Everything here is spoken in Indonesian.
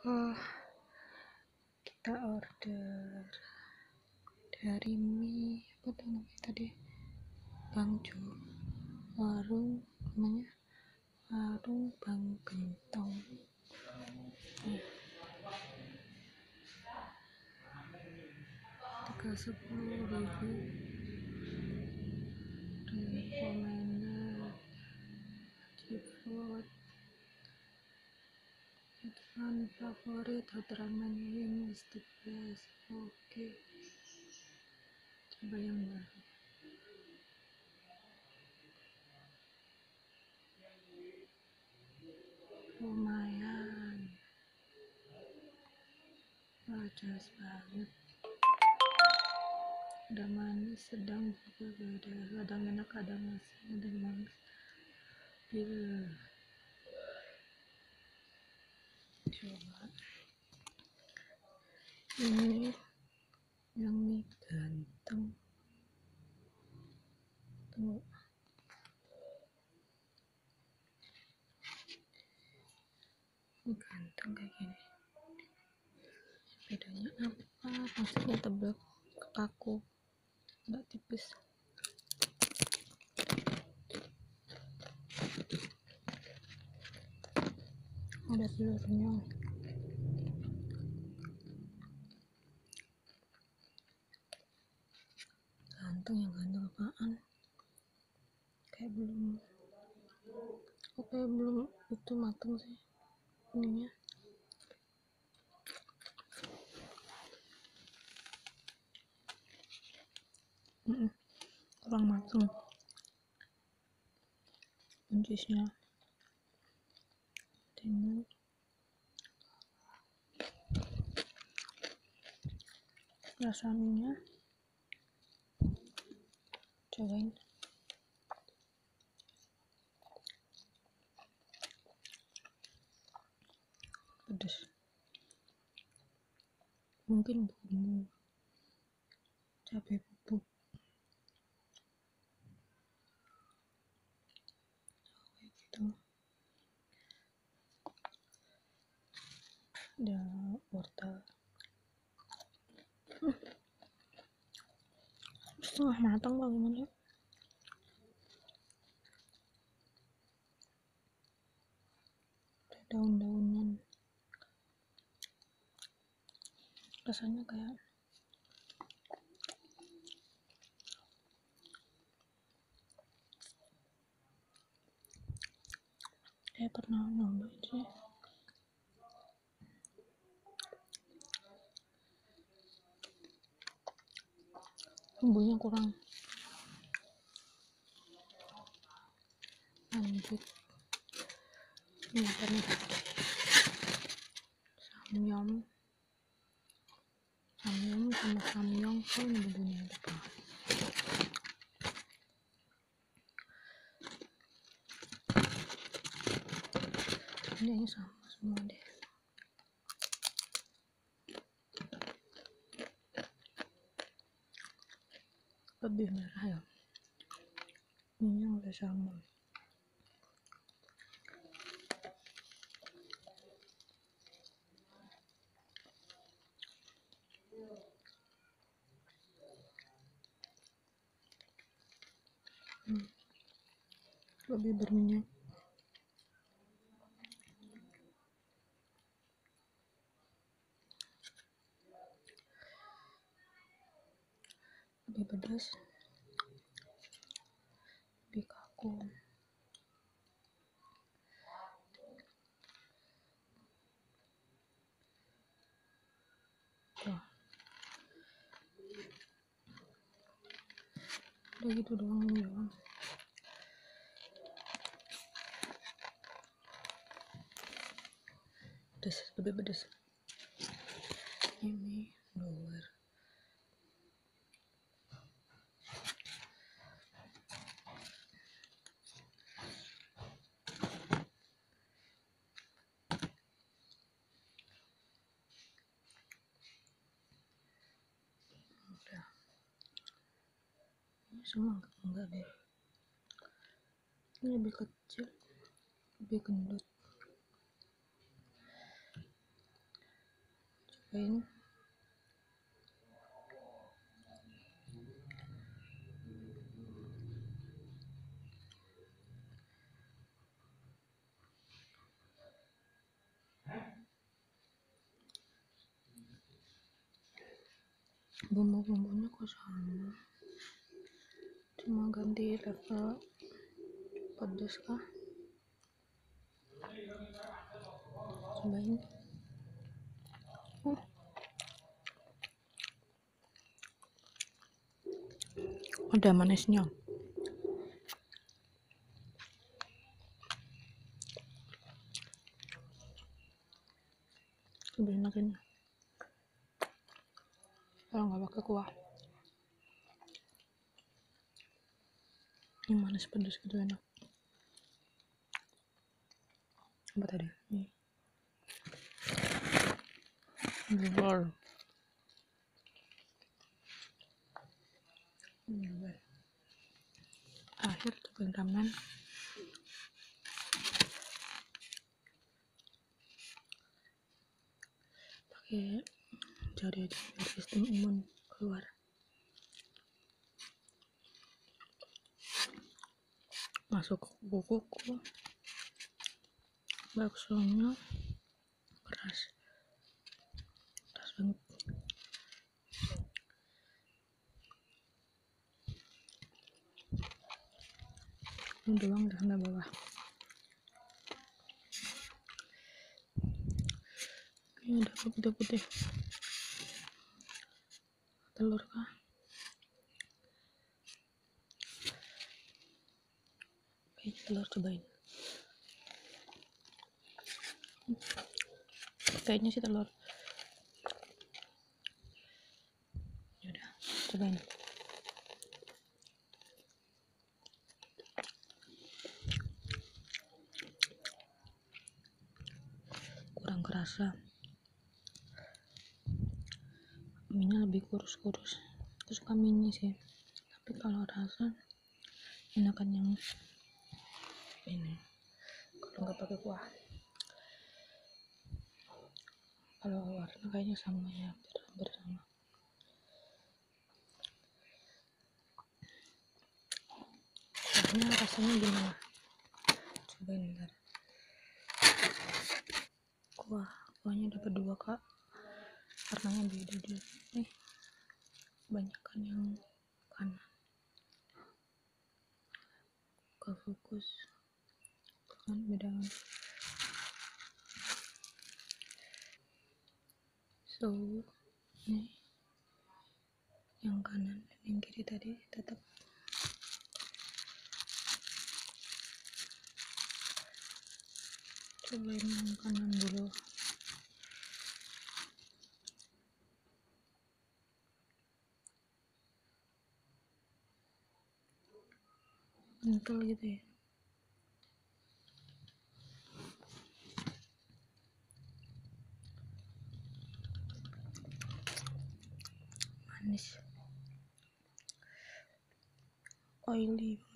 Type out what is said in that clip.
Oh, kita order dari mie apa tuh namanya tadi, Bang Jo, namanya warung Bang Gentong. Tiga 10.000 recommended food, one favorite hot ramen is the best. Oke, coba yang baru. Lumayan, jelas banget. Ada manis, sedang juga beda, kadang enak, kadang asin, kadang manis. Coba ini yang mie ganteng, tunggu, mie ganteng kayak gini. Bedanya apa? Maksudnya tebal, kaku, nggak tipis. Ada telurnya. Ganteng, yang ganteng apaan? Kayak belum itu mateng sih ininya. Kurang mateng buncisnya. Ini rasa minyak, cobain. Pedas, mungkin bumbu cabai bubuk kayak gitu. Ada wortel setengah matang bagaimana. Ada daun-daunan, rasanya kayak pernah nyoba sih. Bumbunya kurang. Lanjut ini apa nih, samyang sama samyang. Ini bumbunya apa? Ini sama semua deh. Lebih merah ya, ini yang udah sama. Lebih berminyak. Lebih pedas, lebih kaku. Udah gitu doang ini doang. Pedas, lebih pedas. Ini luar. Udah. Ini semua enggak deh. Ini lebih kecil, lebih gendut. cobain. Bumbu-bumbunya kok sama, cuma ganti level pedas kah. Cobain. Ada manisnya. Lebih enak ini kalau nggak pakai kuah. Ini manis pedas gitu enak. Apa tadi? Bubur. Akhir cobain ramen. Pakai jari aja biar sistem imun keluar. Masuk kuku, baksonya keras banget. Ini doang udah sampai bawah. Ini ada putih-putih telur kah? Kayaknya telur, cobain. Kayaknya sih telur. Yaudah, cobain. Kurang kerasa. Minyak lebih kurus-kurus. Aku suka mini sih, tapi kalau rasa enakan yang ini kalau nggak pakai kuah. Kalau warna kayaknya sama ya, hampir sama. Kuahnya rasanya gimana? Cobain bentar. Kuahnya dapat 2 kak, warnanya beda dia. Nih kebanyakan yang kanan. Ke fokus kan beda. So nih yang kanan dan yang kiri tadi tetap. Cobain yang kanan dulu. Kental gitu ya. Manis, oily.